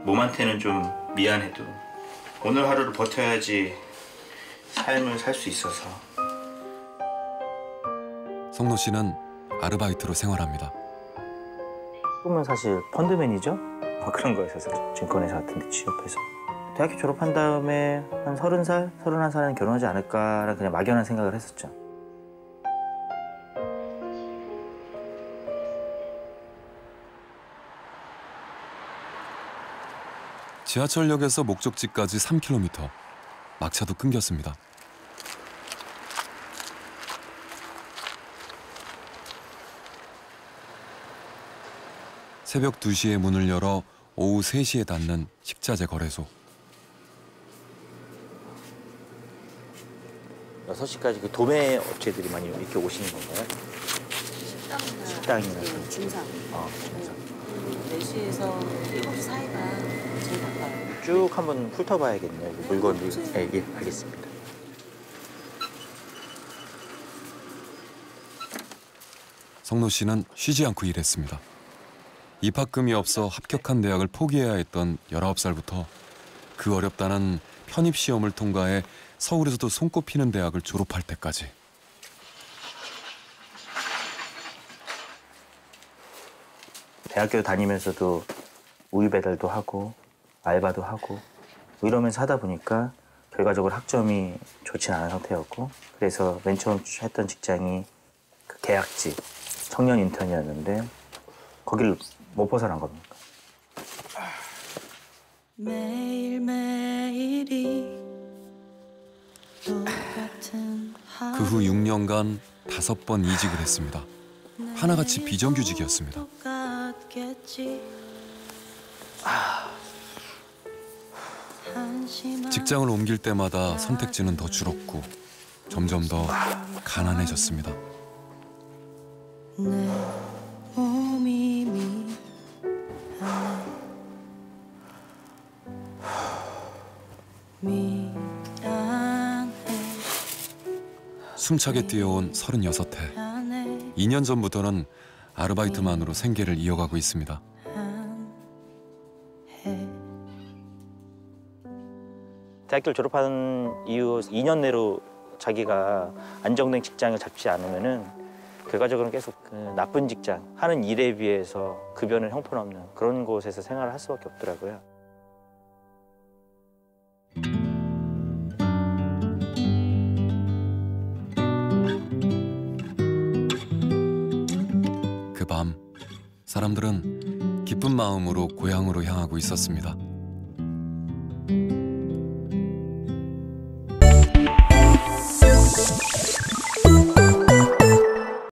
몸한테는 좀 미안해도 오늘 하루를 버텨야지 삶을 살 수 있어서. 성노 씨는 아르바이트로 생활합니다. 꿈은 사실 펀드매니저? 뭐 그런 거였어서 증권회사 같은 데 취업해서. 대학교 졸업한 다음에 한 30살, 31살은 결혼하지 않을까라는 그냥 막연한 생각을 했었죠. 지하철역에서 목적지까지 3km. 막차도 끊겼습니다. 새벽 2시에 문을 열어 오후 3시에 닫는 식자재 거래소. 6시까지 그 도매 업체들이 많이 이렇게 오시는 건가요? 식당이나 중상. 중상. 4시에서 7시 사이가 제일 바빠요. 쭉 한번 훑어봐야겠네요. 물건들. 네, 예, 알겠습니다. 성노 씨는 쉬지 않고 일했습니다. 입학금이 없어 합격한 대학을 포기해야 했던 19살부터 그 어렵다는 편입시험을 통과해 서울에서도 손꼽히는 대학을 졸업할 때까지. 대학교 다니면서도 우유 배달도 하고 알바도 하고 뭐 이러면서 하다 보니까 결과적으로 학점이 좋진 않은 상태였고, 그래서 맨 처음 했던 직장이 그 계약직 청년 인턴이었는데 거기를 못 벗어난 겁니다. 매일매일이 똑같은 그 후 6년간 5번 이직을 했습니다. 하나같이 비정규직이었습니다. 직장을 옮길 때마다 선택지는 더 줄었고 점점 더 가난해졌습니다. 내 몸이 미안해. 숨차게 뛰어온 36해. 2년 전부터는 아르바이트만으로 생계를 이어가고 있습니다. 대학교를 졸업한 이후 2년 내로 자기가 안정된 직장을 잡지 않으면은 결과적으로는 계속 그 나쁜 직장, 하는 일에 비해서 급여는 형편없는 그런 곳에서 생활을 할 수밖에 없더라고요. 그 밤 사람들은 기쁜 마음으로 고향으로 향하고 있었습니다.